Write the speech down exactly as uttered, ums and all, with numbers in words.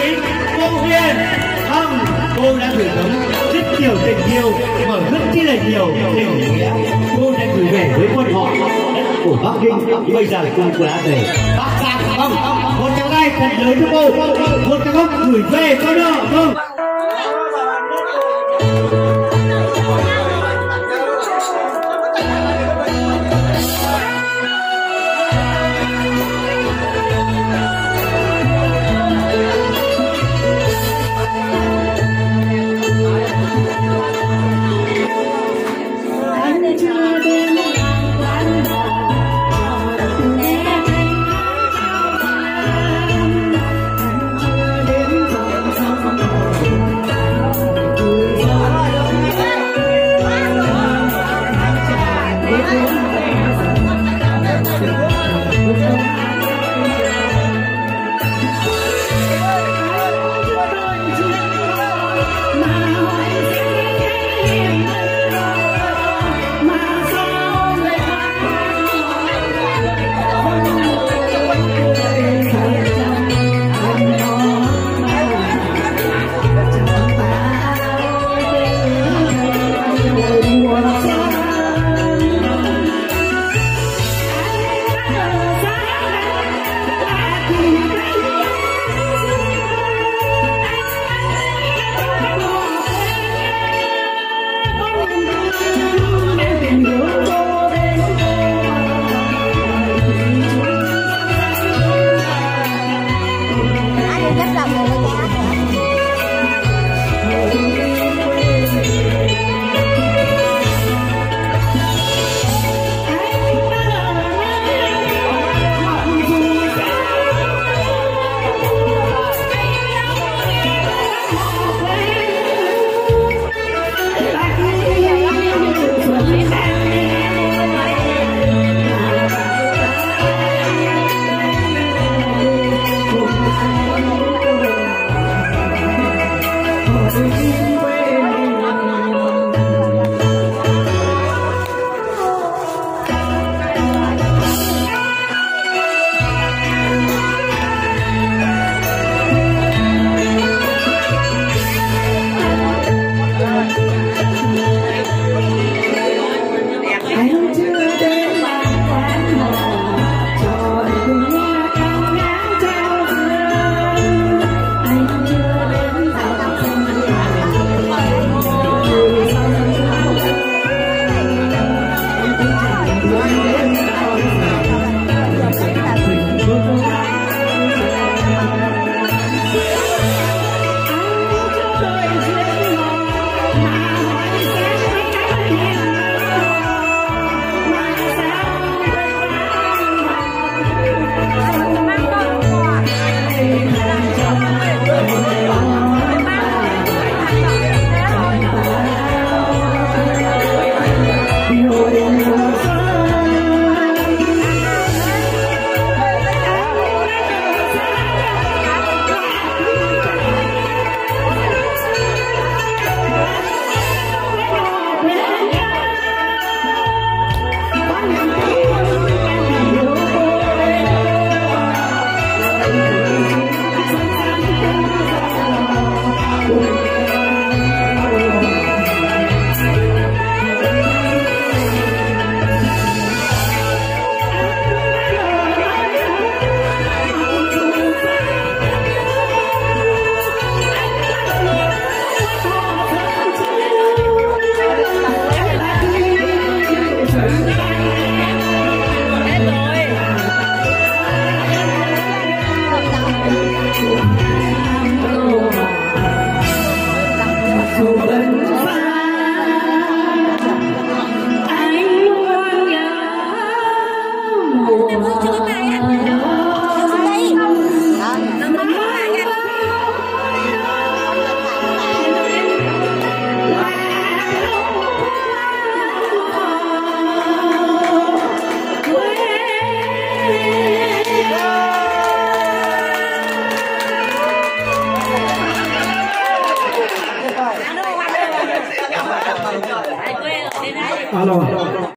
quý cô Huyền. Không, cô đã gửi gắm rất nhiều tình yêu mà rất chi là nhiều tình nghĩa. Cô đã gửi về với quân họ đất của Bắc Kinh. Bây giờ cô cô đã về Bắc Giang. Không, một tràng tay thật lớn cho cô, một tràng gốc gửi về con đó. Không. Anh luôn nhớ mùa